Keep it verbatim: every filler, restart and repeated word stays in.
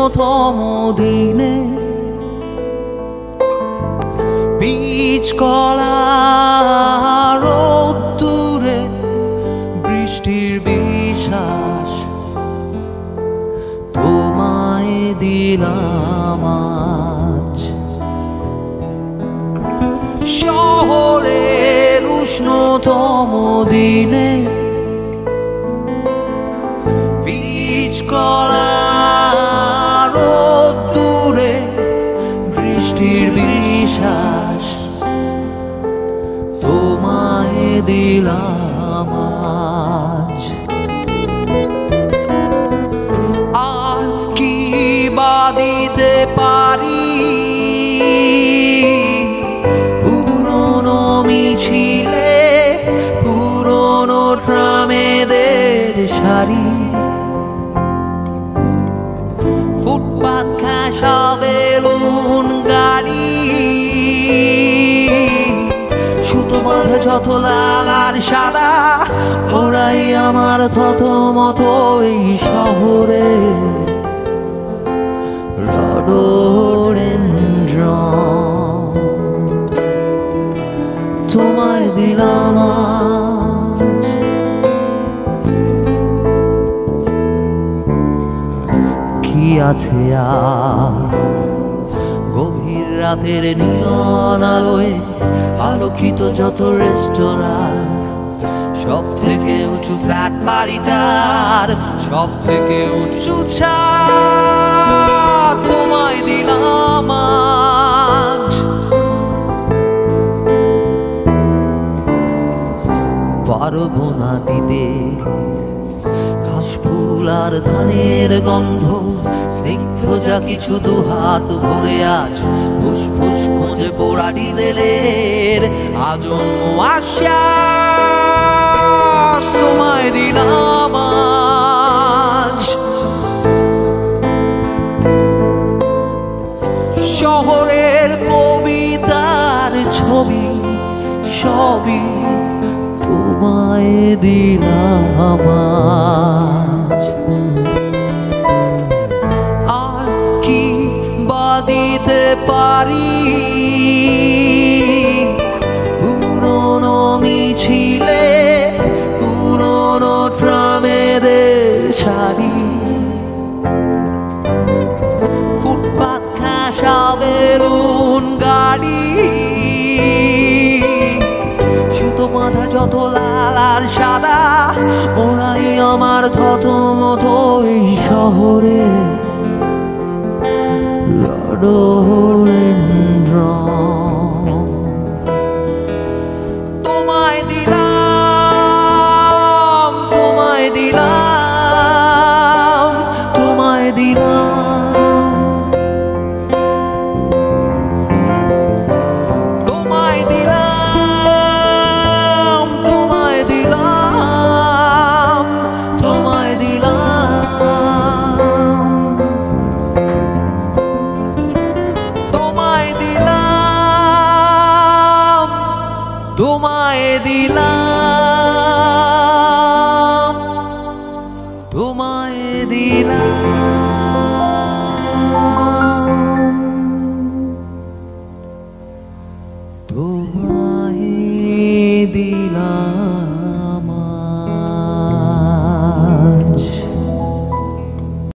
উষ্ণতম দিনে বীজ কলা রোদ্দুরে বৃষ্টির বিশ্বাস তোমায় দিলাম আজ। শহরের উষ্ণতম দিনে বীজ কলা রোদ্দুরে বৃষ্টির বিশ্বাস তোমায় দিলাম আজ। আর কি বা দিতে পারি পুরনো মিছিলে পুরনো ট্রামেদের সারি ফুটপাত ঘাসা বেলুন গাড়ি সুতো বাঁধা যত লাল আর সাদা ওরাই আমার থত মতো এই শহরে রডোডেনড্রন তোমায় দিলাম আজ। কি আছে আর গভীর রাতের নিয়ন আলোয় আলোকিত যত রেস্তোরাঁ সব থেকে উঁচু ফ্ল্যাট বাড়িটার সব থেকে উঁচু ছাদ তোমায় দিলাম আজ। পারবো না দিতে কাশফুল আর ধানের গন্ধ স্নিগ্ধ যা কিছু দু হাত ভরে আজ ফুসফুস খোঁজে পোড়া ডিজেলের আজন্ম আশ্বাস তোমায় দিলাম আজ। শহরের কবিতার ছবি সবই তোমায় দিলাম আজ। আর কি বা দিতে পারি পুরনো মিছিলে পুরনো ট্রামেদের সারি ফুটপাত ঘাসা বেলুন গাড়ি সুতো বাঁধা যত লাল আর সাদা ওরাই আমার থত মতো এই শহরে রডোডেনড্রন তোমায় দিলাম তোমায় দিলাম তোমায় দিলাম তোমায় দিলাম তোমায় দিলাম তোমায় দিলাম তোমায় দিলাম তোমায় দিলাম তোমায় দিলাম।